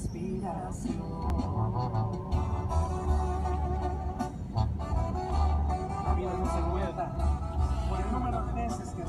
respiración. La vida no se cuenta por el número de veces que